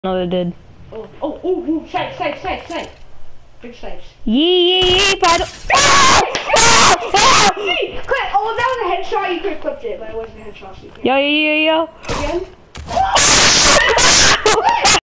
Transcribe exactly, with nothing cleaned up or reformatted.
No, it did. Oh, oh, oh, oh, snipe, snipe, snipe, snipe. Big snipes. Yee, yee, yee, paddle. See, clip. Oh, that was a headshot. You could have clipped it, but it wasn't a headshot. So you Yo, yo, yo, yo. Again.